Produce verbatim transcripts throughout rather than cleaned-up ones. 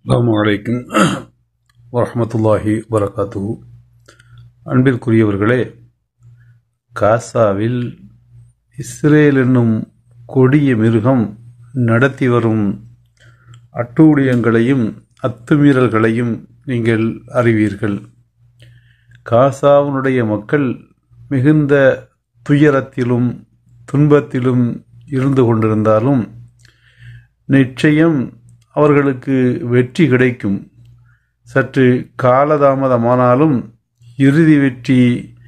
அஸ்ஸலாமு அலைக்கும் வரஹ்மத்துல்லாஹி வபரகாத்துஹு. அன்பிற்குரியவர்களே, காசாவில் இஸ்ரேல் என்னும் கொடிய மிருகம் நடத்தி வரும் அட்டூழியங்களையும் அத்துமீறல்களையும் நீங்கள் அறிவீர்கள். காசாவினுடைய மக்கள் மிகுந்த துயரத்திலும் துன்பத்திலும் இருந்து கொண்டிருந்தாலும் நிச்சயம் அவர்களுக்கு வெற்றி கிடைக்கும். சற்று காலதாமதமானாலும் இறுதி வெற்றி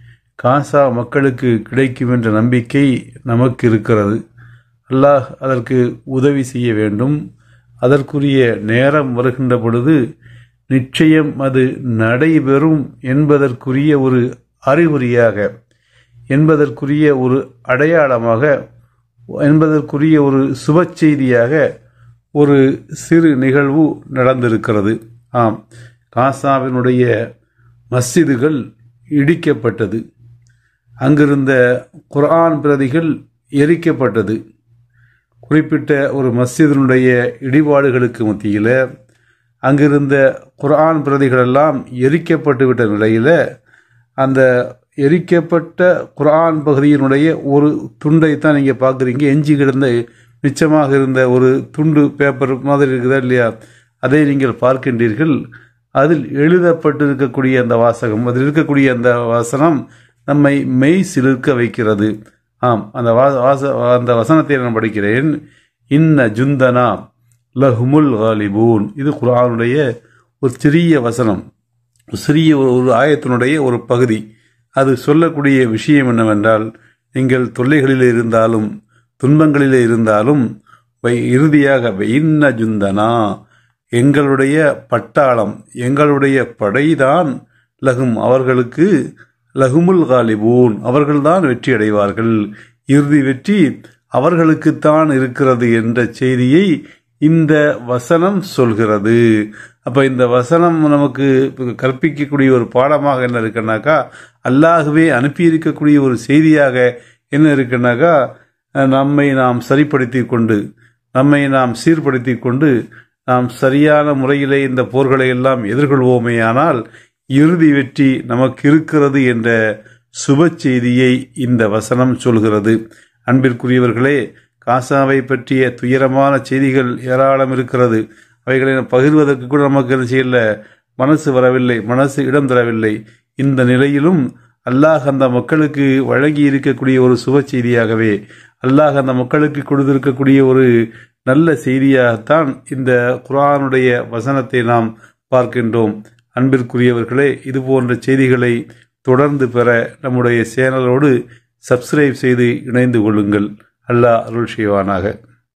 காசா மக்களுக்கு கிடைக்கும் என்ற நம்பிக்கை நமக்கு இருக்கிறது. அல்லாஹ் அதற்கு உதவி செய்ய வேண்டும். அதற்குரிய நேரம் வருகின்ற பொழுது நிச்சயம் அது நடைபெறும் என்பதற்குரிய ஒரு அறிகுறியாக, என்பதற்குரிய ஒரு அடையாளமாக, என்பதற்குரிய ஒரு சுப செய்தியாக ஒரு சிறு நிகழ்வு நடந்திருக்கிறது. ஆம், காசாவினுடைய மஸ்ஜிதுகள் இடிக்கப்பட்டது. அங்கிருந்த குர்ஆன் பிரதிகள் எரிக்கப்பட்டது. குறிப்பிட்ட ஒரு மஸ்ஜிதினுடைய இடிபாடுகளுக்கு மத்தியில் அங்கிருந்த குர்ஆன் பிரதிகளெல்லாம் எரிக்கப்பட்டுவிட்ட நிலையில் அந்த எரிக்கப்பட்ட குர்ஆன் பகுதியினுடைய ஒரு துண்டை தான் நீங்கள் பார்க்குறீங்க. எஞ்சி கிடந்த மிச்சமாக இருந்த ஒரு துண்டு பேப்பர் மாதிரி இருக்குதா இல்லையா, அதை நீங்கள் பார்க்கின்றீர்கள். அதில் எழுதப்பட்டிருக்கக்கூடிய அந்த வாசகம், அதில் இருக்கக்கூடிய அந்த வசனம் நம்மை மெய் சிலிர்க்க வைக்கிறது. ஆம், அந்த வாச அந்த வசனத்தை நான் படிக்கிறேன். இன்ன ஜுந்தனா லஹுமுல் காலிபூன். இது குர்ஆனுடைய ஒரு சிறிய வசனம், சிறிய ஒரு ஆயத்தினுடைய ஒரு பகுதி. அது சொல்லக்கூடிய விஷயம் என்னவென்றால், நீங்கள் தொல்லைகளில் இருந்தாலும் துன்பங்களிலே இருந்தாலும் இறுதியாக இன்ன ஜுந்தனா, எங்களுடைய பட்டாளம், எங்களுடைய படைதான் லகும், அவர்களுக்கு லகுமுல் காலிபூன், அவர்கள்தான் வெற்றி அடைவார்கள், இறுதி வெற்றி அவர்களுக்குத்தான் இருக்கிறது என்ற செய்தியை இந்த வசனம் சொல்கிறது. அப்ப இந்த வசனம் நமக்கு கற்பிக்கக்கூடிய ஒரு பாடமாக என்ன இருக்குன்னாக்கா, அல்லாஹ்வே அனுப்பியிருக்கக்கூடிய ஒரு செய்தியாக என்ன இருக்குன்னாக்கா, நம்மை நாம் சரிப்படுத்தி கொண்டு, நம்மை நாம் சீர்படுத்தி கொண்டு நாம் சரியான முறையிலே இந்த போர்களை எல்லாம் எதிர்கொள்வோமேயானால் இறுதி வெற்றி நமக்கு இருக்கிறது என்ற சுப செய்தியை இந்த வசனம் சொல்கிறது. அன்பிற்குரியவர்களே, காசாவை பற்றிய துயரமான செய்திகள் ஏராளம் இருக்கிறது. அவைகளை பகிர்வதற்கு கூட நமக்கு என்ன செய்யல, மனசு வரவில்லை, மனசு இடம் தரவில்லை. இந்த நிலையிலும் அல்லாஹ் அந்த மக்களுக்கு வழங்கி இருக்கக்கூடிய ஒரு சுப செய்தியாகவே, அல்லாஹ் அந்த மக்களுக்கு கொடுத்திருக்கக்கூடிய ஒரு நல்ல செய்தியாகத்தான் இந்த குர்ஆனுடைய வசனத்தை நாம் பார்க்கின்றோம். அன்பிற்குரியவர்களே, இது போன்ற செய்திகளை தொடர்ந்து பெற நம்முடைய சேனலோடு சப்ஸ்கிரைப் செய்து இணைந்து கொள்ளுங்கள். அல்லாஹ் அருள் செய்வானாக.